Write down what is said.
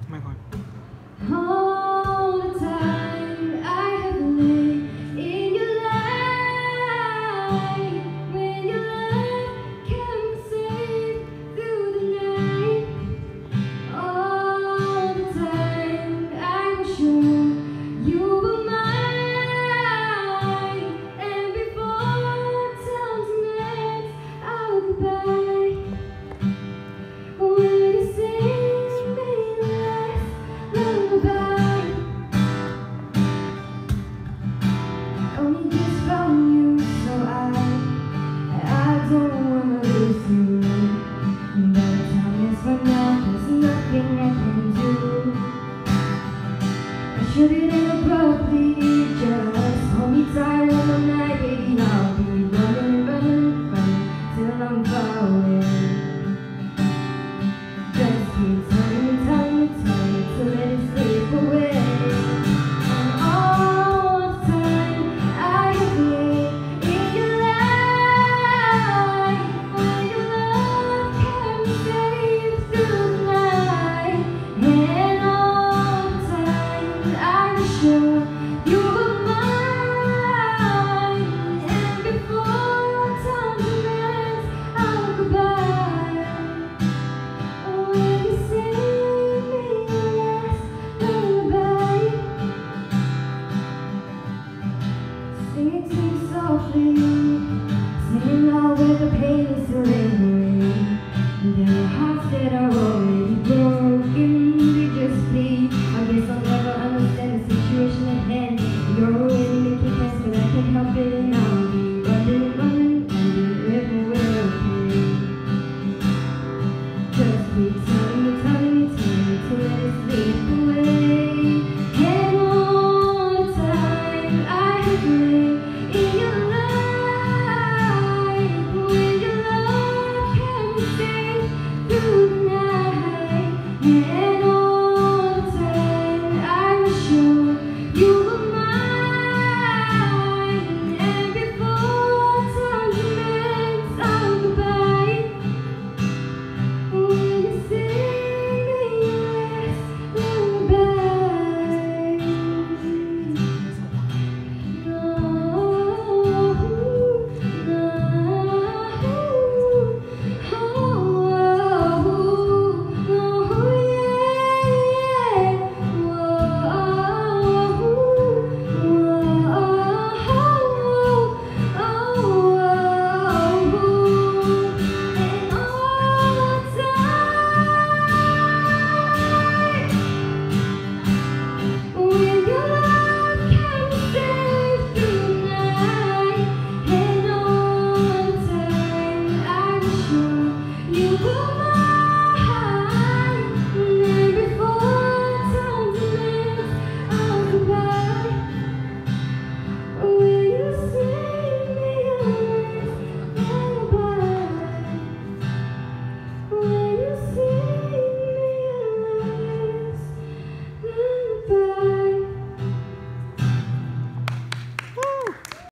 my god. All the time I have lived in your life. When your love came safe through the night. All the time I was sure you were mine. And before time's ends, I'll goodbye. When you sing me last lullaby, only just from you, so I don't wanna lose you. But time is run out, there's nothing I can do. I shouldn't